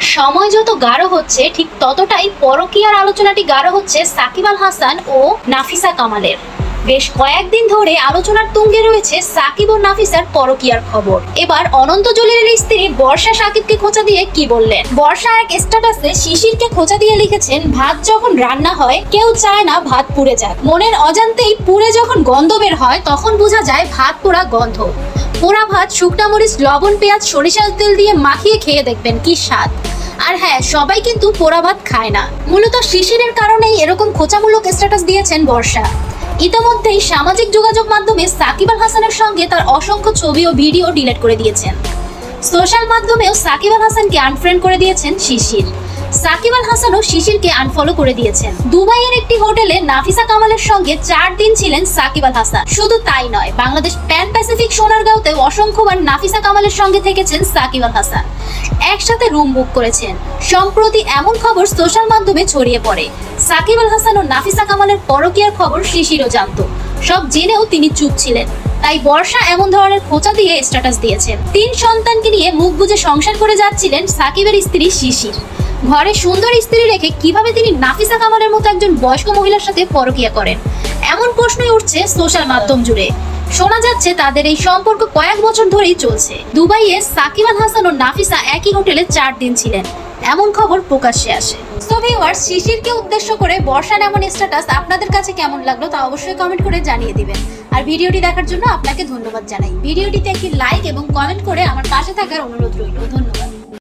সময় যত গাঢ় হচ্ছে ঠিক ততটাই পরকীয়ার আলোচনাটি গাঢ় হচ্ছে সাকিব আল হাসান ও নাফিসা কামালের। বেশ কয়েকদিন ধরে আলোচনার তুঙ্গে রয়েছে সাকিব ও নাফিসার পরকীয়ার খবর। এবার অনন্ত জলিলের স্ত্রী বর্ষা সাকিবকে খোঁচা দিয়ে কি বললেন। বর্ষা এক স্ট্যাটাসে শিশিরকে খোঁচা দিয়ে লিখেছেন, ভাত যখন রান্না হয় কেউ চায় না ভাত পুড়ে যাক, মনের অজান্তেই পুড়ে যখন গন্ধ বের হয় তখন বোঝা যায় ভাত পোড়া গন্ধ। পোড়া ভাত শুকনা মরিচ লবণ পেঁয়াজ সরিষার তেল দিয়ে মাখিয়ে খেয়ে দেখবেন কি স্বাদ। আর হ্যাঁ, সবাই কিন্তু পোড়া ভাত খায় না। মূলত শিশিরের কারণেই এরকম খোঁচামূলক স্ট্যাটাস দিয়েছেন বর্ষা। ইতোমধ্যেই সামাজিক যোগাযোগ মাধ্যমে সাকিব আল হাসানের সঙ্গে তার অসংখ্য ছবি ও ভিডিও ডিলিট করে দিয়েছেন। সোশ্যাল মাধ্যমেও সাকিব আল হাসানকে আনফ্রেন্ড করে দিয়েছেন শিশির। সাকিব আল হাসানও শিশিরকে আনফলো করে দিয়েছেন। দুবাইয়ের একটি হোটেলে নাফিসা কামালের সঙ্গে 4 দিন ছিলেন সাকিব আল হাসান। শুধু তাই নয়, বাংলাদেশ প্যান প্যাসিফিক সোনারগাঁওতে অসংখ্যবার নাফিসা কামালের সঙ্গে থেকেছেন সাকিব আল হাসান। একসাথে রুম বুক করেছেন। সম্প্রতি এমন খবর সোশ্যাল মাধ্যমে ছড়িয়ে পড়ে। সাকিব আল হাসান ও নাফিসা কামালের পরকীয়ার খবর শিশিরও জানত। সব জেনেও তিনি চুপ ছিলেন। তাই বর্ষা এমন ধরনের খোঁচা দিয়ে স্ট্যাটাস দিয়েছেন। 3 সন্তানকে নিয়ে মুখ বুজে সংসার করে যাচ্ছিলেন সাকিবের স্ত্রী শিশির। ঘরে সুন্দর স্ত্রী রেখে কিভাবে তিনি নাফিসা কামালের মতো একজন বয়স্ক মহিলার সাথে পরকীয়া করেন, এমন প্রশ্নই উঠছে সোশ্যাল মাধ্যম জুড়ে। শোনা যাচ্ছে তাদের এই সম্পর্ক কয়েক বছর ধরেই চলছে। দুবাইয়ে সাকিব আল হাসান ও নাফিসা একই হোটেলে 4 দিন ছিলেন, এমন খবর প্রকাশ্যে আসে। সো ভিউয়ার্স, শিশিরকে উদ্দেশ্য করে বর্ষার এমন স্ট্যাটাস আপনাদের কাছে কেমন লাগলো তা অবশ্যই কমেন্ট করে জানিয়ে দিবেন। আর ভিডিওটি দেখার জন্য আপনাকে ধন্যবাদ জানাই। ভিডিওটিতে একটি লাইক এবং কমেন্ট করে আমার পাশে থাকার অনুরোধ রইল। ধন্যবাদ।